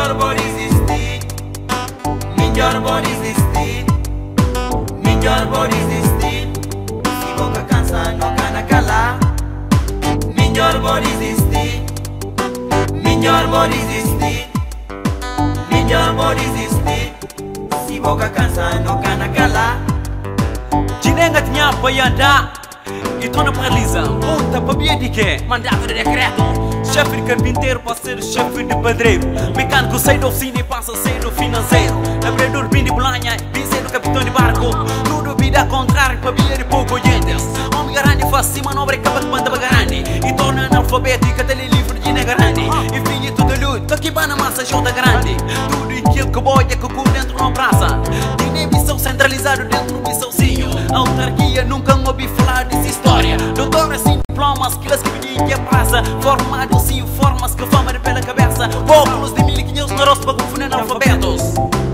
Melhor pode existir, melhor pode existir, melhor pode existir. Se boca cansa, não cana calar. Melhor pode existir, melhor pode existir, melhor pode existir. Se boca cansa, não cana calar. Jinenga tinha apoiada e tô na paralisa. Ponta para biedique, mandado de decreto. Chefe de carpinteiro para ser chefe de padreiro. Mecânico sai da oficina e passa a ser do financeiro. Labrador bem de bolanha, piseiro capitão de barco. Tudo vida contrário para bilhar e pouco oyentes. Homem garante faz sim manobra e capa de banda bagarani. E torna analfabeto e catele livre de negarani. E filho tudo luto, aqui vai na massa jota grande. Tudo aquilo que boia que cu dentro não praça. Tem missão centralizado dentro do missãozinho. Autarquia nunca ouvi falar dessa história. Doutor sem diplomas, quilas que pediam que a praça. Formado sem formas que fama pela cabeça. Óculos de 1500 na roça para confundir analfabetos.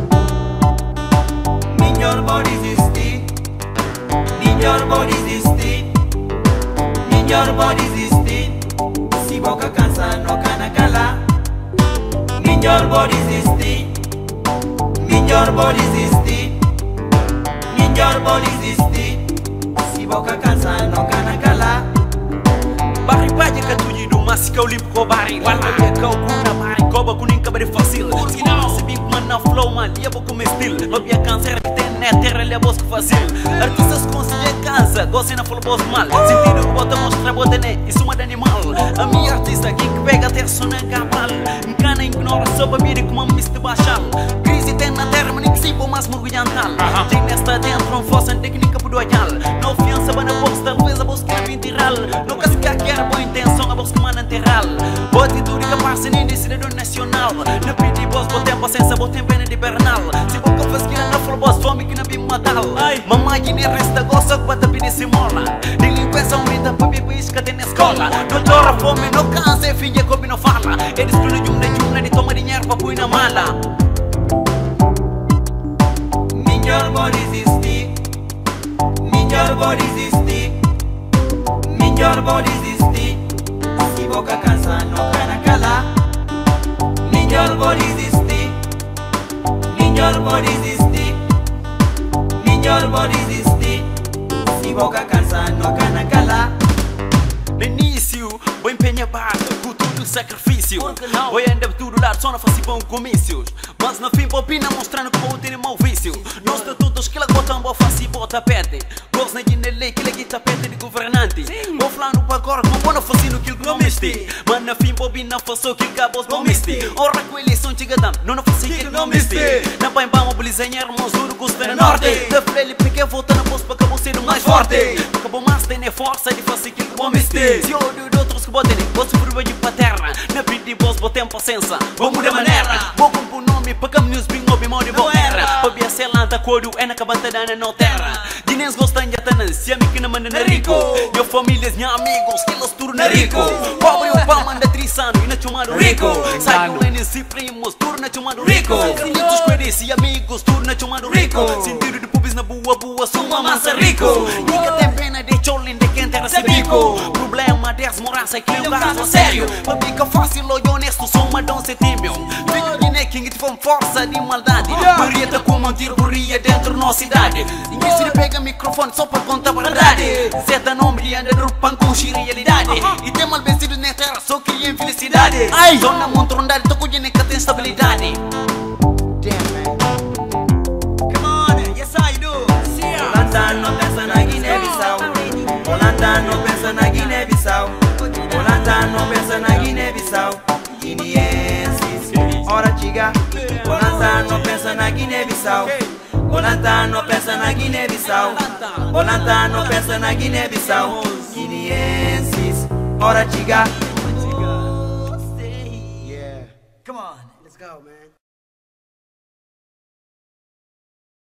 Melhor pode existir, melhor pode existir, melhor pode existir. Se boca cansa, não cana calar. Melhor pode existir, melhor pode existir, melhor pode existir. Se boca cansa, não cana calar. Barri paja ka tuji do mas kau lip ko bari. Wala ya kau kuna bari ko ba kuning ka bari fácil. Se não se bim na flow man ia bo como estilo. Lobia câncer que tem na terra ele é bosco fácil. Artistas conseguem cansa, gostem na flow boss mal. Sentido que bota mostra bota né, isso é de animal. A minha artista que pega ter som na cabal. Encana ignora só pra vir como um misto baixal. Crise tem na terra mas nem que se pô mais murgulhantal. Tem nesta dentro uma força técnica pro doial. Não fiança ba na box talvez a busca é vintiral. Não casca que era boa intenção a busca man anterral. Boa atitude capaz nem de cidadão nacional. Na pedi boss botem paciência botem pena de bernal. Se boca faz que na flow boss fome que na bim matal. Mamãe que nem resta gosta que bata pedir se mola. Delinquência aumenta pra beber isca tem na escola. Não chora fome, não cansa, finge que não fala. Eles tudo de jumna de toma dinheiro pra pôr na mala. Melhor pode existir, melhor pode existir, melhor pode existir. Se boca cansa, não cana calar. Melhor pode existir, melhor pode existir, melhor pode existir. Se boca cansa, não cana calar. No início, vou empenhar barra, com tudo sacrifício. Vou andar tudo lá, só não faço bom comícios. Mas no fim, vou opinar mostrando que vou ter mau vício. Nós de todos que lá botam, vou fazer e bota tapete. Gosto na guinelei, que lá tapete de governante. Vou falar no pagode, não vou não fazer no que não misti. Mas no fim, vou não faço o que cabos não misti. Ora com eleição chegadam, não faço o que não misti. Na bem vamos mobilizar irmãos do custo na norte. Da frele porque volta na posto para que vou ser o mais forte. Acabou mais tem força de fazer o que não misti. Se olho de outros que botem, vou sobreviver de paterna. Na pedi boss, botem paciência, vou mudar maneira. Vou compor nome para caminhos bem mobi mori boa era. Para via selanta couro é na cabantada na terra. Dinens gostam de atanan, se a mim que não manda na rico. Eu famílias, minha amigos, que elas tudo na rico. Pobre o pão manda trisano e na chamado rico. Sai com eles e primos, tudo na chamado rico. Muitos queridos e amigos, tudo na chamado rico. Sentido de pubis na boa, sou uma massa rico. Nunca tem pena de cholin de quem terra se bico. Problema dez moraça que eu caso a sério. Pra ficar fácil e honesto, sou uma donce tímio. Filho de nequinho de fome, força de maldade. Marieta com um tiro burria dentro da nossa cidade. Ninguém se pega microfone só para contar a verdade. Zeta nome de anda do pão com realidade. E tem mal vencido na terra, só cria infelicidade. Zona montrondade, tô com dinheiro que tem estabilidade. Holanda não pensa na Guiné-Bissau. Holanda não pensa na Guiné-Bissau. Holanda não pensa na Guiné-Bissau. Guineenses, ora diga. Holanda não pensa na Guiné-Bissau. Holanda não pensa na Guiné-Bissau. Holanda não pensa na Guiné-Bissau. Guineenses, ora diga.